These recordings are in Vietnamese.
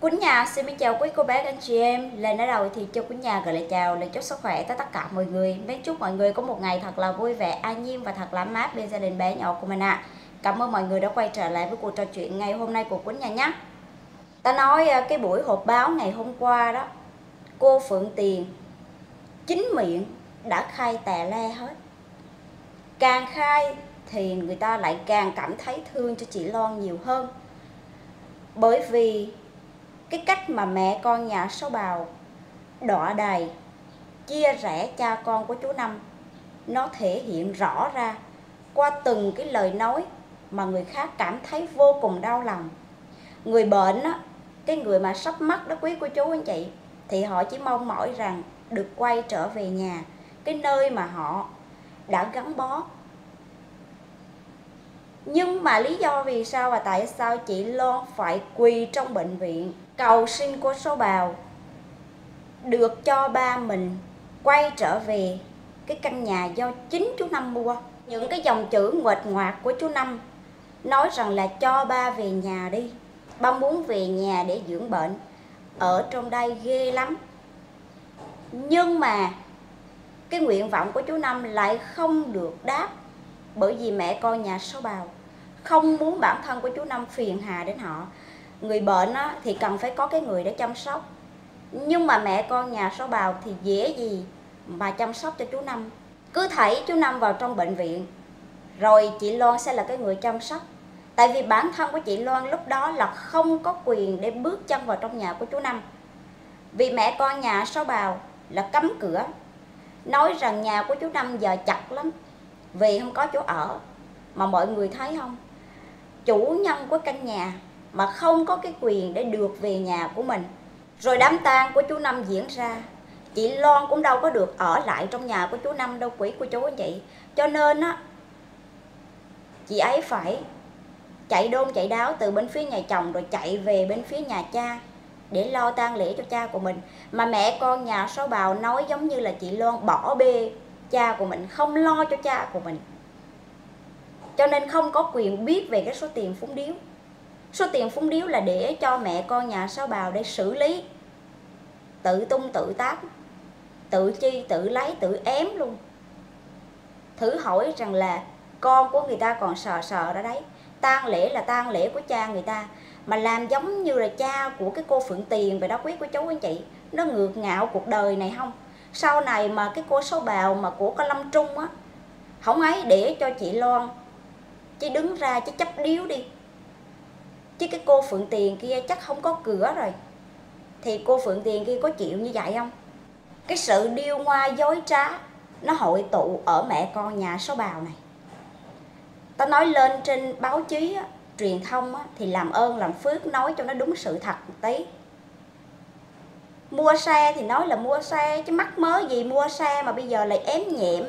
Quýnh nhà xin chào quý cô bác anh chị em. Lời nói đầu thì cho Quýnh nhà gửi lời chào, lời chúc sức khỏe tới tất cả mọi người. Mến chúc mọi người có một ngày thật là vui vẻ, an nhiên và thật là mát bên gia đình bé nhỏ của mình ạ. Cảm ơn mọi người đã quay trở lại với cuộc trò chuyện ngày hôm nay của Quýnh nhà nhé. Ta nói cái buổi họp báo ngày hôm qua đó, cô Phượng Tiền chính miệng đã khai tè le hết. Càng khai thì người ta lại càng cảm thấy thương cho chị Loan nhiều hơn. Bởi vì cái cách mà mẹ con nhà Sáu Bào đọa đày chia rẽ cha con của chú Năm, nó thể hiện rõ ra qua từng cái lời nói mà người khác cảm thấy vô cùng đau lòng. Người bệnh á, cái người mà sắp mất đó quý cô chú anh chị, thì họ chỉ mong mỏi rằng được quay trở về nhà, cái nơi mà họ đã gắn bó. Nhưng mà lý do vì sao và tại sao chị Loan phải quỳ trong bệnh viện cầu xin cô Sáu Bào được cho ba mình quay trở về cái căn nhà do chính chú Năm mua? Những cái dòng chữ nguệch ngoạc của chú Năm nói rằng là cho ba về nhà đi, ba muốn về nhà để dưỡng bệnh, ở trong đây ghê lắm. Nhưng mà cái nguyện vọng của chú Năm lại không được đáp, bởi vì mẹ con nhà Sáu Bào không muốn bản thân của chú Năm phiền hà đến họ. Người bệnh á, thì cần phải có cái người để chăm sóc, nhưng mà mẹ con nhà Sáu Bào thì dễ gì mà chăm sóc cho chú Năm. Cứ thảy chú Năm vào trong bệnh viện rồi chị Loan sẽ là cái người chăm sóc. Tại vì bản thân của chị Loan lúc đó là không có quyền để bước chân vào trong nhà của chú Năm, vì mẹ con nhà Sáu Bào là cấm cửa, nói rằng nhà của chú Năm giờ chặt lắm vì không có chỗ ở. Mà mọi người thấy không, chủ nhân của căn nhà mà không có cái quyền để được về nhà của mình. Rồi đám tang của chú Năm diễn ra, chị Loan cũng đâu có được ở lại trong nhà của chú Năm đâu quý cô chú anh chị. Cho nên á, chị ấy phải chạy đôn chạy đáo từ bên phía nhà chồng rồi chạy về bên phía nhà cha để lo tang lễ cho cha của mình. Mà mẹ con nhà Sáu Bào nói giống như là chị Loan bỏ bê cha của mình, không lo cho cha của mình, cho nên không có quyền biết về cái số tiền phúng điếu. Số tiền phúng điếu là để cho mẹ con nhà Sáu Bào để xử lý, tự tung tự tác, tự chi tự lấy tự ém luôn. Thử hỏi rằng là con của người ta còn sờ sờ ra đấy, tang lễ là tang lễ của cha người ta, mà làm giống như là cha của cái cô Phượng Tiền vậy đó quý cô chú anh chị. Nó ngược ngạo cuộc đời này không? Sau này mà cái cô Sáu Bào mà của có Lâm Trung á, không ấy để cho chị Loan chứ đứng ra chứ chấp điếu đi, chứ cái cô Phượng Tiền kia chắc không có cửa rồi, thì cô Phượng Tiền kia có chịu như vậy không? Cái sự điêu ngoa dối trá nó hội tụ ở mẹ con nhà Sáu Bào này. Ta nói lên trên báo chí á, truyền thông á, thì làm ơn làm phước nói cho nó đúng sự thật một tí. Mua xe thì nói là mua xe, chứ mắc mớ gì mua xe mà bây giờ lại ém nhẹm.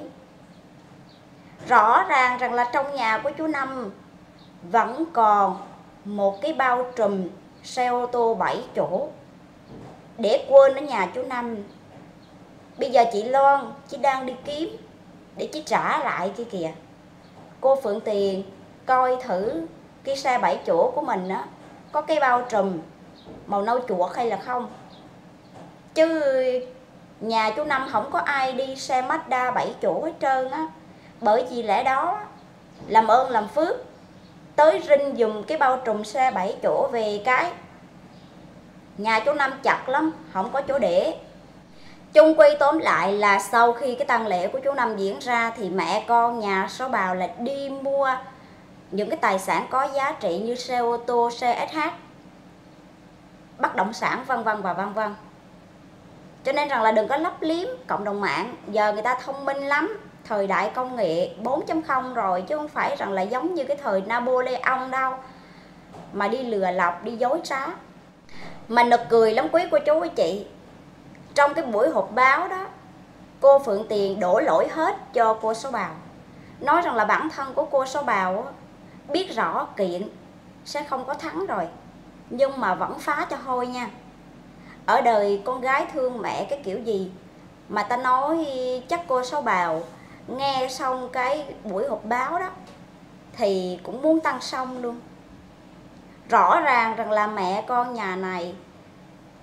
Rõ ràng rằng là trong nhà của chú Năm vẫn còn một cái bao trùm xe ô tô 7 chỗ để quên ở nhà chú Năm. Bây giờ chị Loan chỉ đang đi kiếm để chỉ trả lại kia kìa. Cô Phượng Tiền coi thử cái xe 7 chỗ của mình á, có cái bao trùm màu nâu chuột hay là không. Chứ nhà chú Năm không có ai đi xe Mazda 7 chỗ hết trơn á. Bởi vì lẽ đó làm ơn làm phước tới rinh dùm cái bao trùm xe 7 chỗ về cái. Nhà chú Năm chặt lắm, không có chỗ để. Chung quy tóm lại là sau khi cái tang lễ của chú Năm diễn ra thì mẹ con nhà Sáu Bào là đi mua những cái tài sản có giá trị như xe ô tô, xe SH, bất động sản vân vân và vân vân. Cho nên rằng là đừng có lấp liếm cộng đồng mạng, giờ người ta thông minh lắm, thời đại công nghệ 4.0 rồi, chứ không phải rằng là giống như cái thời Napoleon đâu mà đi lừa lọc, đi dối trá. Mà nực cười lắm quý cô chú quý chị, trong cái buổi họp báo đó, cô Phượng Tiền đổ lỗi hết cho cô Sáu Bào, nói rằng là bản thân của cô Sáu Bào biết rõ kiện sẽ không có thắng rồi, nhưng mà vẫn phá cho hôi nha. Ở đời con gái thương mẹ cái kiểu gì mà ta nói chắc cô Sáu Bào nghe xong cái buổi họp báo đó thì cũng muốn tăng xong luôn. Rõ ràng rằng là mẹ con nhà này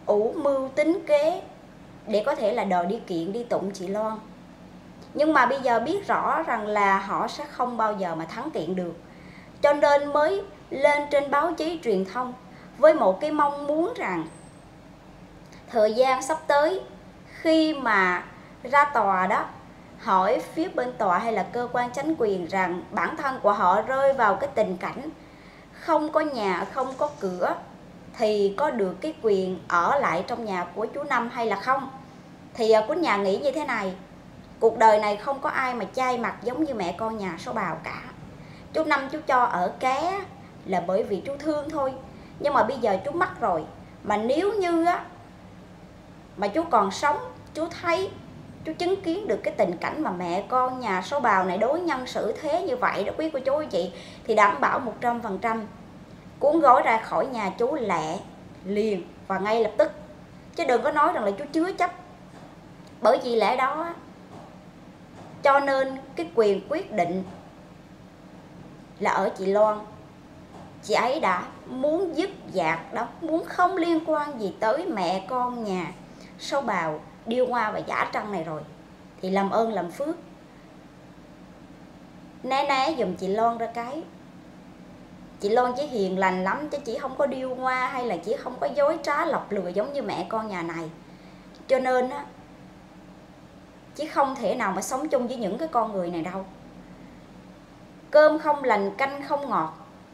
ủ mưu tính kế để có thể là đòi đi kiện, đi tụng chị Loan. Nhưng mà bây giờ biết rõ rằng là họ sẽ không bao giờ mà thắng kiện được, cho nên mới lên trên báo chí truyền thông với một cái mong muốn rằng thời gian sắp tới khi mà ra tòa đó, hỏi phía bên tòa hay là cơ quan chánh quyền rằng bản thân của họ rơi vào cái tình cảnh không có nhà, không có cửa, thì có được cái quyền ở lại trong nhà của chú Năm hay là không. Thì Quýnh Nhà nghĩ như thế này: cuộc đời này không có ai mà chai mặt giống như mẹ con nhà số Bào cả. Chú Năm chú cho ở ké là bởi vì chú thương thôi, nhưng mà bây giờ chú mất rồi, mà nếu như á mà chú còn sống, chú thấy, chú chứng kiến được cái tình cảnh mà mẹ con nhà số Bào này đối nhân xử thế như vậy đó quý cô chú anh chị, thì đảm bảo 100% cuốn gói ra khỏi nhà chú lẹ liền và ngay lập tức, chứ đừng có nói rằng là chú chứa chấp. Bởi vì lẽ đó cho nên cái quyền quyết định là ở chị Loan. Chị ấy đã muốn dứt dạc đó, muốn không liên quan gì tới mẹ con nhà số Bào điêu hoa và giả trăng này rồi, thì làm ơn làm phước né giùm chị Loan ra cái. Chị Loan chỉ hiền lành lắm, chứ chỉ không có điêu hoa hay là chỉ không có dối trá lọc lừa giống như mẹ con nhà này. Cho nên á, chứ không thể nào mà sống chung với những cái con người này đâu. Cơm không lành, canh không ngọt,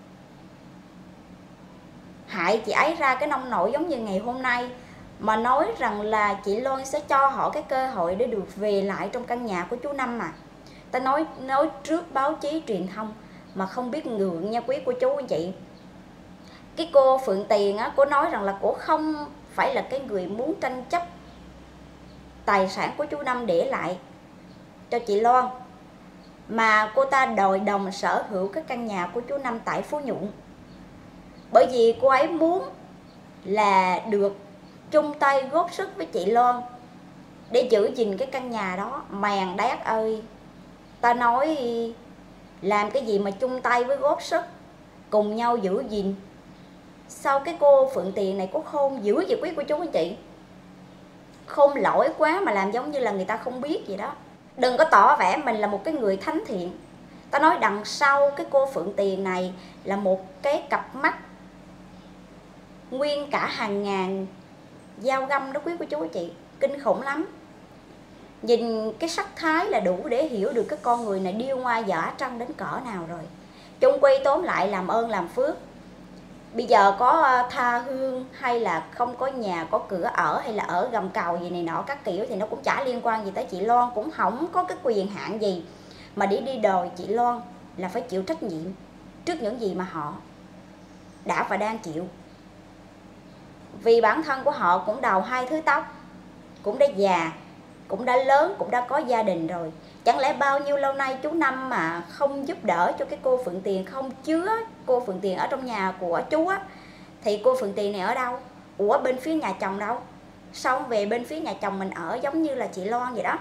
hại chị ấy ra cái nông nổi giống như ngày hôm nay, mà nói rằng là chị Loan sẽ cho họ cái cơ hội để được về lại trong căn nhà của chú Năm mà. Ta nói trước báo chí truyền thông mà không biết ngượng nha quý cô chú anh chị. Cái cô Phượng Tiền á, cô nói rằng là cô không phải là cái người muốn tranh chấp tài sản của chú Năm để lại cho chị Loan, mà cô ta đòi đồng sở hữu cái căn nhà của chú Năm tại Phú Nhuận. Bởi vì cô ấy muốn là được chung tay góp sức với chị Loan để giữ gìn cái căn nhà đó. Mèn đét ơi, ta nói làm cái gì mà chung tay với góp sức, cùng nhau giữ gìn. Sao cái cô Phượng Tiền này có khôn dữ vậy quý cô chú anh chị? Khôn lỗi quá mà làm giống như là người ta không biết vậy đó. Đừng có tỏ vẻ mình là một cái người thánh thiện. Ta nói đằng sau cái cô Phượng Tiền này là một cái cặp mắt nguyên cả hàng ngàn dao găm đó quý cô chú anh chị. Kinh khủng lắm. Nhìn cái sắc thái là đủ để hiểu được cái con người này điêu ngoa giả trăng đến cỡ nào rồi. Chung quy tóm lại, làm ơn làm phước. Bây giờ có tha hương hay là không có nhà có cửa ở, hay là ở gầm cầu gì này nọ các kiểu, thì nó cũng chả liên quan gì tới chị Loan, cũng không có cái quyền hạn gì mà để đi đòi chị Loan là phải chịu trách nhiệm trước những gì mà họ đã và đang chịu. Vì bản thân của họ cũng đầu 2 thứ tóc, cũng đã già, cũng đã lớn, cũng đã có gia đình rồi. Chẳng lẽ bao nhiêu lâu nay chú Năm mà không giúp đỡ cho cái cô Phượng Tiền, không chứa cô Phượng Tiền ở trong nhà của chú á, thì cô Phượng Tiền này ở đâu? Ủa bên phía nhà chồng đâu? Sao không về bên phía nhà chồng mình ở giống như là chị Loan vậy đó?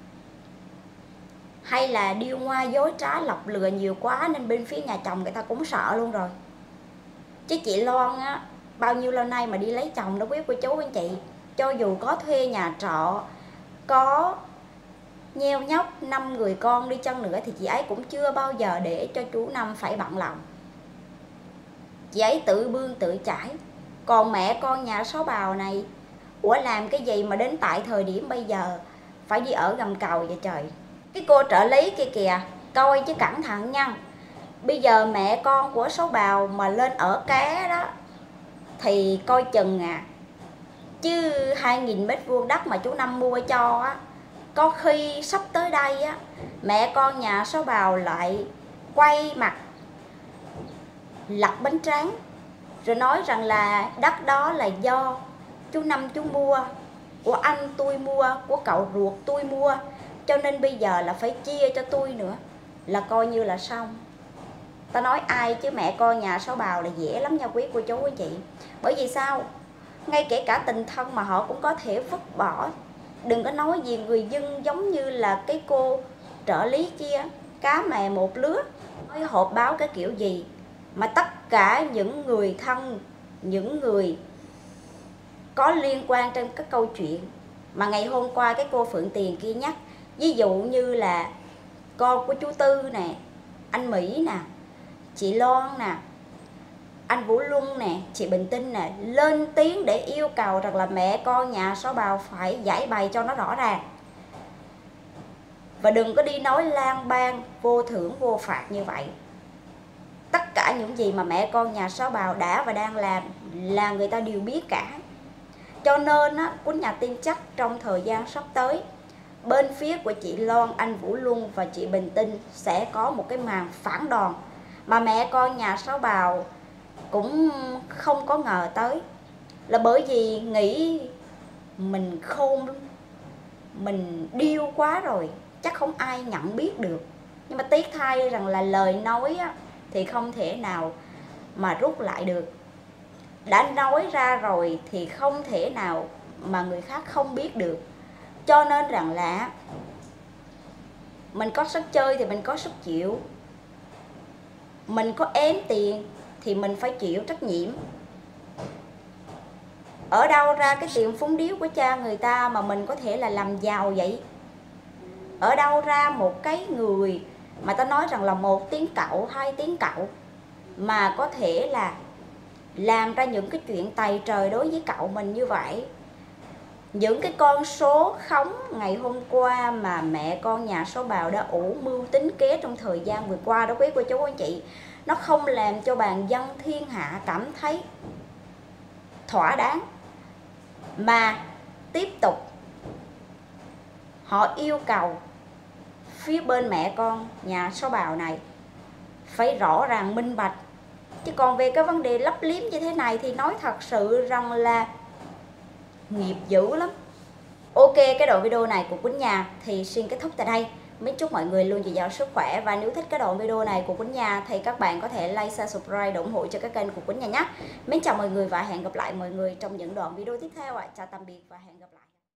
Hay là điêu ngoa dối trá lọc lừa nhiều quá nên bên phía nhà chồng người ta cũng sợ luôn rồi? Chứ chị Loan á, bao nhiêu lâu nay mà đi lấy chồng đó quý cô chú anh chị, cho dù có thuê nhà trọ, có nheo nhóc 5 người con đi chăng nữa, thì chị ấy cũng chưa bao giờ để cho chú Năm phải bận lòng. Chị ấy tự bươn tự chải. Còn mẹ con nhà số Bào này, ủa làm cái gì mà đến tại thời điểm bây giờ phải đi ở gầm cầu vậy trời? Cái cô trợ lý kia kìa, coi chứ cẩn thận nha. Bây giờ mẹ con của số Bào mà lên ở ké đó thì coi chừng à. Chứ 2.000 mét vuông đất mà chú Năm mua cho á, có khi sắp tới đây á, mẹ con nhà số Bào lại quay mặt lật bánh tráng, rồi nói rằng là đất đó là do chú Năm chú mua, của anh tôi mua, của cậu ruột tôi mua, cho nên bây giờ là phải chia cho tôi nữa, là coi như là xong. Ta nói ai chứ mẹ con nhà số Bào là dễ lắm nha quý cô chú anh chị. Bởi vì sao? Ngay kể cả tình thân mà họ cũng có thể vứt bỏ. Đừng có nói gì người dân giống như là cái cô trợ lý kia, cá mè một lứa, nói hộp báo cái kiểu gì mà tất cả những người thân, những người có liên quan trong các câu chuyện mà ngày hôm qua cái cô Phượng Tiền kia nhắc. Ví dụ như là con của chú Tư nè, anh Mỹ nè, chị Loan nè, anh Vũ Luân nè, chị Bình Tinh nè, lên tiếng để yêu cầu rằng là mẹ con nhà Sao Bào phải giải bày cho nó rõ ràng. Và đừng có đi nói lang bang, vô thưởng vô phạt như vậy. Tất cả những gì mà mẹ con nhà Sao Bào đã và đang làm là người ta đều biết cả. Cho nên á, Quýnh Nhà tin chắc trong thời gian sắp tới, bên phía của chị Loan, anh Vũ Luân và chị Bình Tinh sẽ có một cái màn phản đòn mà mẹ con nhà Sao Bào cũng không có ngờ tới. Là bởi vì nghĩ mình khôn, mình điêu quá rồi, chắc không ai nhận biết được. Nhưng mà tiếc thay rằng là lời nói á, thì không thể nào mà rút lại được. Đã nói ra rồi thì không thể nào mà người khác không biết được. Cho nên rằng là mình có sức chơi thì mình có sức chịu. Mình có ém tiền thì mình phải chịu trách nhiệm. Ở đâu ra cái tiền phúng điếu của cha người ta mà mình có thể là làm giàu vậy? Ở đâu ra một cái người mà ta nói rằng là 1 tiếng cậu, 2 tiếng cậu mà có thể là làm ra những cái chuyện tày trời đối với cậu mình như vậy? Những cái con số khống ngày hôm qua mà mẹ con nhà Sao Bào đã ủ mưu tính kế trong thời gian vừa qua đó quý cô chú anh chị, nó không làm cho bàn dân thiên hạ cảm thấy thỏa đáng, mà tiếp tục họ yêu cầu phía bên mẹ con nhà Sao Bào này phải rõ ràng minh bạch. Chứ còn về cái vấn đề lấp liếm như thế này thì nói thật sự rằng là nghiệp dữ lắm. Ok, cái đoạn video này của Quýnh Nhà thì xin kết thúc tại đây. Mến chúc mọi người luôn dồi dào sức khỏe. Và nếu thích cái đoạn video này của Quýnh Nhà thì các bạn có thể like, share, subscribe để ủng hộ cho cái kênh của Quýnh Nhà nhé. Mến chào mọi người và hẹn gặp lại mọi người trong những đoạn video tiếp theo ạ. Chào tạm biệt và hẹn gặp lại.